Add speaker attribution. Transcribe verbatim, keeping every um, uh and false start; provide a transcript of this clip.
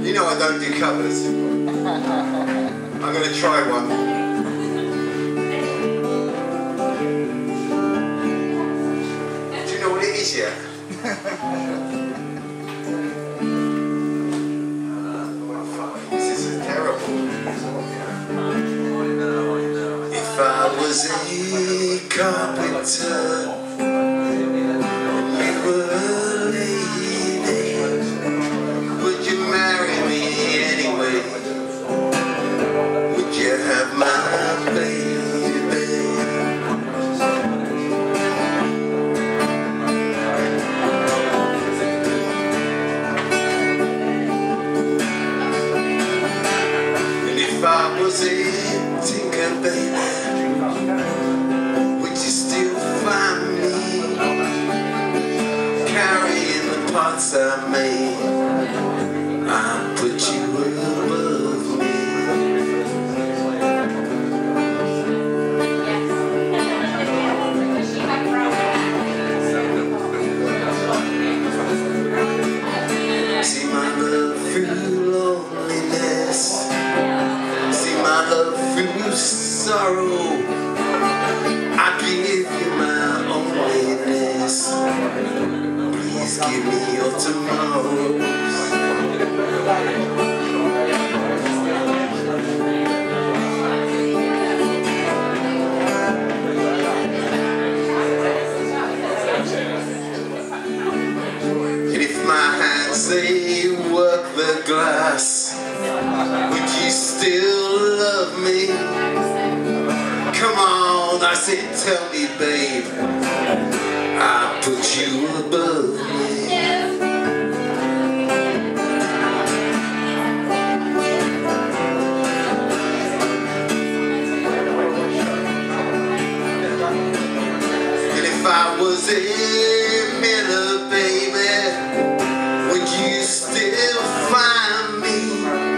Speaker 1: You know I don't do covers. I'm going to try one. Do you know what it is yet? This is terrible. If I was a carpenter and you were a lady, would you marry me anyway? Would you have my baby? And if I was a tinker baby, would you still find me carrying the parts I made? I put you above me. See my love through loneliness. See my love through sorrow. I give you my onlyness. Please give me your tomorrows. And if my hands they work the glass, would you still love me? Come on, I said, tell me, babe. I put you above me. And if I was a miller, baby, would you still find me